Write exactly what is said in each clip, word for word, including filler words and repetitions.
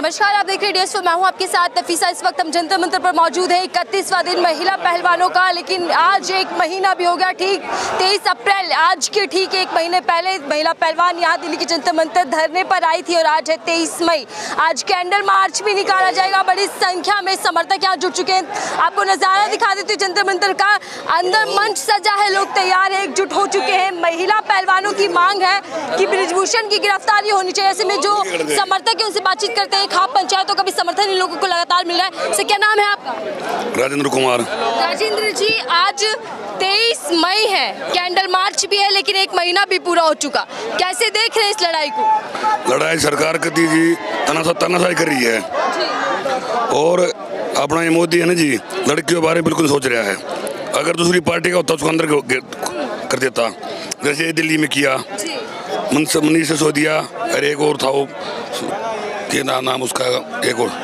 नमस्कार, आप देख रहे हैं डीएस मैं हूं आपके साथ नफीसा। इस वक्त हम जंतर मंतर पर मौजूद है। इकतीसवां दिन महिला पहलवानों का, लेकिन आज एक महीना भी हो गया। ठीक तेईस अप्रैल, आज के ठीक एक महीने पहले महिला पहलवान यहाँ दिल्ली के जंतर मंतर धरने पर आई थी और आज है तेईस मई। आज कैंडल मार्च भी निकाला जाएगा। बड़ी संख्या में समर्थक यहाँ जुट चुके हैं। आपको नज़ारा दिखा देती हूँ जंतर मंतर का। अंदर मंच सजा है, लोग तैयार है, एकजुट हो चुके हैं। महिला पहलवानों की मांग है कि बृजभूषण की गिरफ्तारी होनी चाहिए। ऐसे में जो समर्थक है उनसे बातचीत करते हैं। खाप पंचायतों का भी समर्थन इन लोगों को लगातार मिल रहा है। सर, क्या नाम है आपका? राजेंद्र कुमार। राजेंद्र जी, आज तेईस मई है, कैंडल मार्च भी है, लेकिन एक महीना भी पूरा हो चुका। कैसे देख रहे हैं इस लड़ाई को? लड़ाई सरकार कती जी तनाशा तनाशाई कर रही है और अपना ये मोदी है ना जी, लड़कियों के बारे में बिल्कुल सोच रहा है। अगर दूसरी पार्टी का होता उसको अंदर कर देता, जैसे दिल्ली में किया मनीष सिसोदिया और एक और था वो के ना, नाम उसका एक और,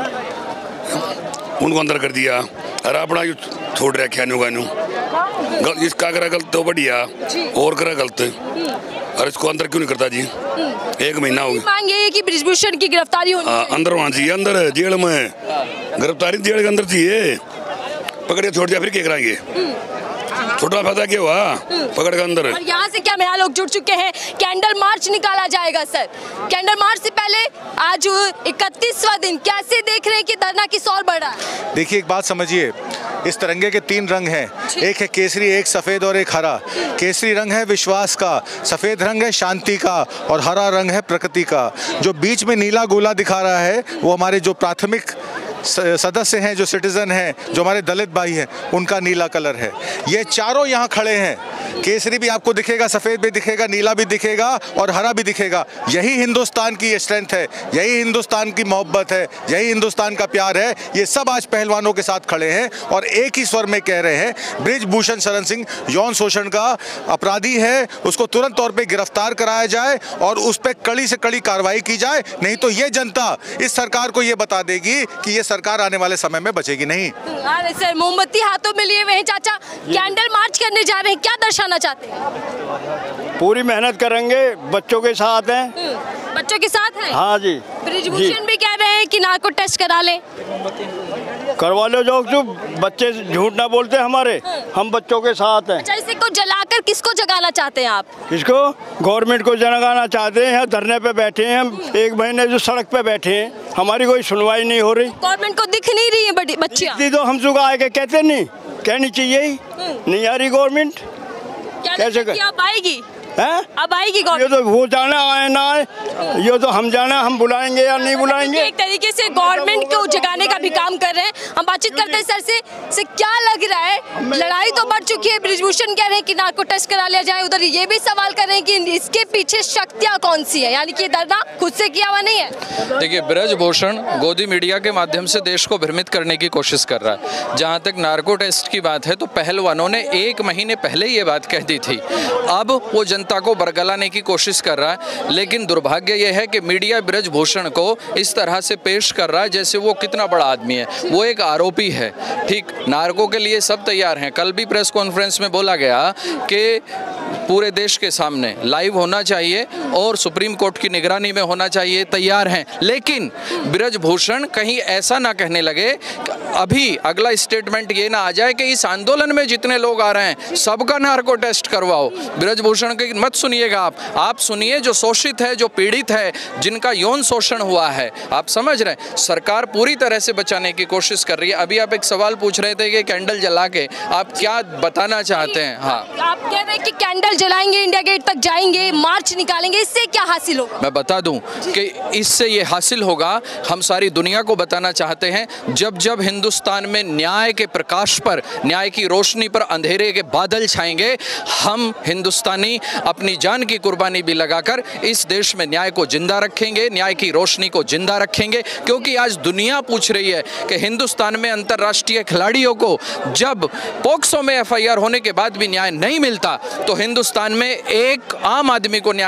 उनको अंदर कर दिया और अपना छोड़ रहा क्या गानू। इसका करा गलत तो बढ़िया और करा गलत, और इसको अंदर क्यों नहीं करता जी? एक महीना हो गया। मांग ये है कि बृजभूषण की गिरफ्तारी होनी चाहिए। अंदर वहाँ चाहिए, अंदर जेल में गिरफ्तारी जेल के अंदर चाहिए। पकड़ के छोड़ दिया फिर क्या कराएंगे? छोटा फायदा क्या हुआ पकड़ के अंदर। और यहाँ से क्या महिला लोग जुड़ चुके हैं। कैंडल मार्च निकाला जाएगा। सर, कैंडल मार्च से पहले आज इकतीसवां दिन, कैसे देख रहे हैं कि धरना किस ओर बढ़ रहा है? देखिए, एक बात समझिए, इस तिरंगे के तीन रंग हैं। एक है केसरी, एक सफ़ेद और एक हरा। केसरी रंग है विश्वास का, सफ़ेद रंग है शांति का और हरा रंग है प्रकृति का। जो बीच में नीला गोला दिखा रहा है वो हमारे जो प्राथमिक सदस्य हैं, जो सिटीजन हैं, जो हमारे दलित भाई हैं, उनका नीला कलर है। ये चारों यहाँ खड़े हैं। केसरी भी आपको दिखेगा, सफ़ेद भी दिखेगा, नीला भी दिखेगा और हरा भी दिखेगा। यही हिंदुस्तान की ये स्ट्रेंथ है, यही हिंदुस्तान की मोहब्बत है, यही हिंदुस्तान का प्यार है। ये सब आज पहलवानों के साथ खड़े हैं और एक ही स्वर में कह रहे हैं बृजभूषण शरण सिंह यौन शोषण का अपराधी है, उसको तुरंत तौर पर गिरफ्तार कराया जाए और उस पर कड़ी से कड़ी कार्रवाई की जाए। नहीं तो ये जनता इस सरकार को ये बता देगी कि ये सरकार आने वाले समय में बचेगी नहीं। अरे सर, मोमबत्ती हाथों में लिए हुए हैं चाचा, कैंडल मार्च करने जा रहे हैं, क्या दर्शाना चाहते हैं? पूरी मेहनत करेंगे, बच्चों के साथ हैं। बच्चों के साथ हैं? हाँ जी। बृजभूषण भी कह रहे हैं कि नार्को टेस्ट करा लें। करवा लो जो, जो बच्चे झूठ ना बोलते हमारे, हम बच्चों के साथ हैं। अच्छा, इसे को जलाकर किसको जगाना चाहते हैं आप? किसको? गवर्नमेंट को जगाना चाहते हैं। धरने पे बैठे हैं हम, एक महीने जो सड़क पे बैठे हैं, हमारी कोई सुनवाई नहीं हो रही। गवर्नमेंट को दिख नहीं रही है बड़ी बच्चियां। तो हम सुगा आए के कहते नहीं, कहनी चाहिए ही नहीं आ रही गवर्नमेंट। कैसे कर? अब आएगी है? अब आएगी ये तो वो जाना आए ना आए, ये तो हम जाना, हम बुलाएंगे या नहीं बुलाएंगे। एक तरीके से गवर्नमेंट को जगाने का भी काम कर रहे हैं। हम बातचीत करते हैं सर से। से क्या लग रहा है? लड़ाई तो बढ़ चुकी है, बृजभूषण कह रहे हैं कि नार्को टेस्ट करा लिया जाए, उधर ये भी सवाल कर रहे हैं कि इसके पीछे शक्तियाँ कौन सी है, यानी कि धरना खुद से किया हुआ नहीं है। देखिए, बृजभूषण गोदी मीडिया के माध्यम से देश को भ्रमित करने की कोशिश कर रहा है। जहाँ तक नार्को टेस्ट की बात है तो पहलवानों ने एक महीने पहले ये बात कह दी थी। अब वो जनता को बरगलाने की कोशिश कर रहा है, लेकिन दुर्भाग्य यह है कि मीडिया बृजभूषण को इस तरह से पेश कर रहा है जैसे वो कितना बड़ा आदमी है। वो एक आरोपी है। ठीक, नार्को के लिए सब तैयार हैं। कल भी प्रेस कॉन्फ्रेंस में बोला गया कि पूरे देश के सामने लाइव होना चाहिए और सुप्रीम कोर्ट की निगरानी में होना चाहिए, तैयार हैं। लेकिन बृजभूषण कहीं ऐसा ना कहने लगे, अभी अगला स्टेटमेंट ये ना आ जाए कि इस आंदोलन में जितने लोग आ रहे हैं सबका नार्को टेस्ट करवाओ। बृजभूषण की मत सुनिएगा आप आप सुनिए जो शोषित है, जो पीड़ित है, जिनका यौन शोषण हुआ है। आप समझ रहे हैं, सरकार पूरी तरह से बचाने की कोशिश कर रही है। अभी आप एक सवाल पूछ रहे थे कि कैंडल जला के आप क्या बताना चाहते हैं? हाँ, आप कह रहे हैं कि कैंडल जलाएंगे, इंडिया गेट तक जाएंगे, मार्च निकालेंगे, इससे क्या हासिल होगा? मैं बता दूं कि इससे ये हासिल होगा, हम सारी दुनिया को बताना चाहते हैं, जब जब हिंदुस्तान में न्याय के प्रकाश पर, न्याय की रोशनी पर अंधेरे के बादल छाएंगे, हम हिंदुस्तानी अपनी जान की कुर्बानी भी लगाकर इस देश में न्याय को जिंदा रखेंगे, न्याय की रोशनी को जिंदा रखेंगे। क्योंकि आज दुनिया पूछ रही है कि हिंदुस्तान में अंतर्राष्ट्रीय खिलाड़ियों को जब पॉक्सो में एफ आई आर होने के बाद भी न्याय नहीं मिलता, तो हिंदुस्तान में एक आम आदमी को न्याय कैसे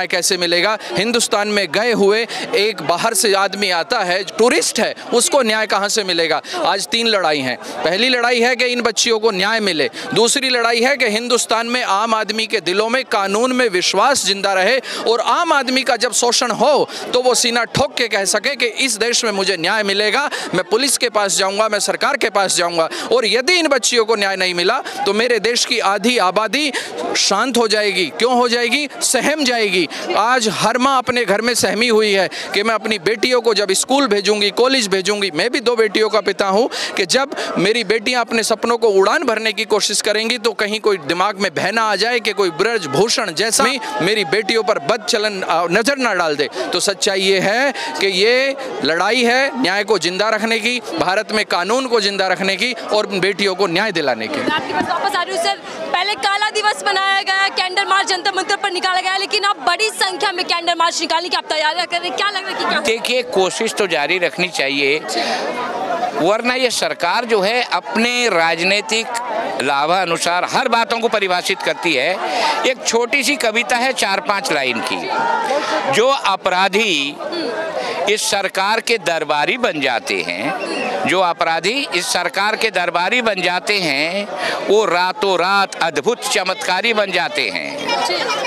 मिलेगा? हिंदुस्तान में गए हुए एक बाहर से आदमी आता है, टूरिस्ट है, उसको न्याय कहाँ से मिलेगा? आज तीन लड़ाई हैं। पहली लड़ाई है कि इन बच्चियों को न्याय मिले, दूसरी लड़ाई है कि हिंदुस्तान में आम आदमी के दिलों में कानून में विश्वास जिंदा रहे, और आम आदमी का जब शोषण हो तो वो सीना ठोक के कह सके कि इस देश में मुझे न्याय मिलेगा, मैं पुलिस के पास जाऊंगा, मैं सरकार के पास जाऊंगा। और यदि इन बच्चियों को न्याय नहीं मिला तो मेरे देश की आधी आबादी शांत हो जाएगी। क्यों हो जाएगी? सहम जाएगी। आज हर माँ अपने घर में सहमी हुई है कि मैं अपनी बेटियों को जब स्कूल भेजूंगी, कॉलेज भेजूंगी, मैं भी दो बेटियों का पिता हूं, कि जब मेरी बेटियां अपने सपनों को उड़ान भरने की कोशिश करेंगी तो कहीं कोई दिमाग में बहना आ जाए कि कोई ब्रजभूषण जैसा मेरी बेटियों पर बदचलन नजर ना डाल दे। तो सच्चाई ये है कि ये लड़ाई है न्याय को जिंदा रखने की, भारत में कानून को जिंदा रखने की और बेटियों को न्याय दिलाने की। मैं आपके पास वापस आ रही हूँ सर। पहले काला दिवस मनाया गया, कैंडल मार्च जंतर मंतर पर निकाला गया, लेकिन अब बड़ी संख्या में कैंडल मार्च निकालने की आप तैयारियां कर रहे हैं, क्या लग रहा है कि क्या? देखिए, कोशिश तो जारी रखनी चाहिए, वरना ये सरकार जो है अपने राजनीतिक लाभानुसार हर बातों को परिभाषित करती है। एक छोटी सी कविता है चार पांच लाइन की, जो अपराधी इस सरकार के दरबारी बन जाते हैं, जो अपराधी इस सरकार के दरबारी बन जाते हैं, वो रातों रात अद्भुत चमत्कारी बन जाते हैं,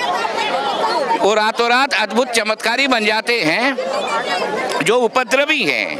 वो रातों रात अद्भुत चमत्कारी बन जाते हैं। जो उपद्रवी हैं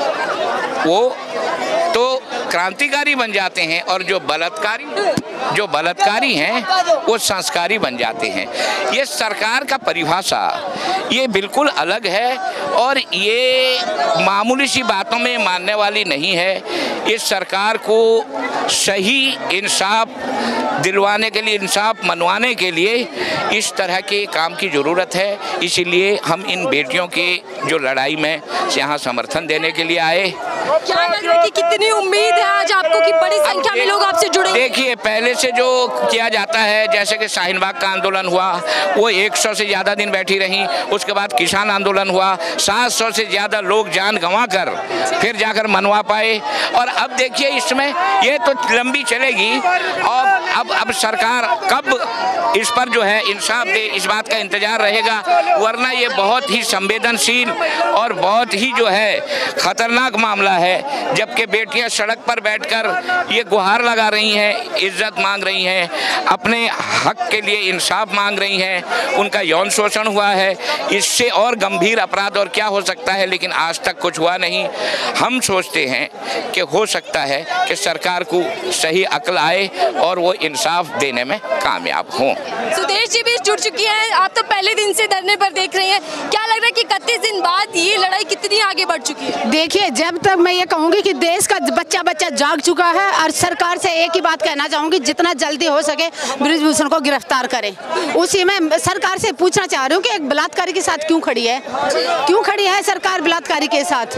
वो तो क्रांतिकारी बन जाते हैं, और जो बलात्कारी जो बलात्कारी हैं वो संस्कारी बन जाते हैं। ये सरकार का परिभाषा ये बिल्कुल अलग है, और ये मामूली सी बातों में मानने वाली नहीं है। इस सरकार को सही इंसाफ दिलवाने के लिए, इंसाफ मनवाने के लिए इस तरह के काम की ज़रूरत है। इसीलिए हम इन बेटियों के जो लड़ाई में यहाँ समर्थन देने के लिए आए। क्या लग रहा है कि कितनी उम्मीद है आज आपको कि बड़ी संख्या में लोग आपसे जुड़े? देखिए, पहले से जो किया जाता है, जैसे कि शाहीन बाग का आंदोलन हुआ, वो एक सौ से ज़्यादा दिन बैठी रहीं। उसके बाद किसान आंदोलन हुआ, सात सौ से ज़्यादा लोग जान गंवा कर फिर जाकर मनवा पाए। और अब देखिए, इसमें ये तो लंबी चलेगी, और अब अब सरकार कब इस पर जो है इंसाफ दे, इस बात का इंतजार रहेगा। वरना ये बहुत ही संवेदनशील और बहुत ही जो है खतरनाक मामला है, जबकि बेटियां सड़क पर बैठकर ये गुहार लगा रही हैं, इज्जत मांग रही हैं, अपने हक के लिए इंसाफ मांग रही हैं। उनका यौन शोषण हुआ है, इससे और गंभीर अपराध और क्या हो सकता है, लेकिन आज तक कुछ हुआ नहीं। हम सोचते हैं कि हो सकता है कि सरकार को सही अक्ल आए और वो इंसाफ देने में कामयाब हों। सुदेश जी भी जुड़ चुकी हैं, आप तो पहले दिन से धरने पर देख रही हैं, क्या लग रहा है कि इकतीस दिन बाद ये लड़ाई कितनी आगे बढ़ चुकी है? देखिए, जब तक मैं ये कहूँगी कि देश का बच्चा बच्चा जाग चुका है, और सरकार से एक ही बात कहना चाहूँगी, जितना जल्दी हो सके ब्रिजभूषण को गिरफ्तार करें। उसी में सरकार से पूछना चाह रही हूँ कि एक बलात्कारी के साथ क्यों खड़ी है, क्यों खड़ी है सरकार बलात्कारी के साथ?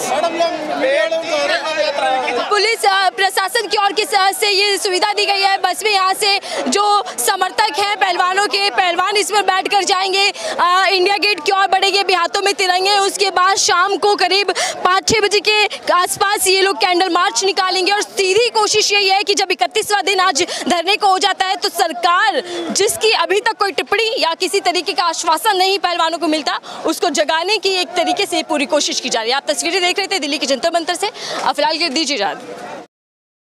पुलिस प्रशासन की ओर से ये सुविधा दी गई है, बस में यहाँ से जो समर्थक हैं पहलवानों के, पहलवान इसमें बैठ कर जाएंगे, आ, इंडिया गेट की ओर बढ़ेंगे, भी हाथों में तिरंगे। उसके बाद शाम को करीब पाँच छः बजे के आसपास ये लोग कैंडल मार्च निकालेंगे, और सीधी कोशिश यही है कि जब इकतीसवां दिन आज धरने को हो जाता है तो सरकार, जिसकी अभी तक कोई टिप्पणी या किसी तरीके का आश्वासन नहीं पहलवानों को मिलता, उसको जगाने की एक तरीके से पूरी कोशिश की जा रही है। आप तस्वीरें देख रहे थे दिल्ली के जंतर मंतर से। अब फिलहाल के दीजिए इजाज़त।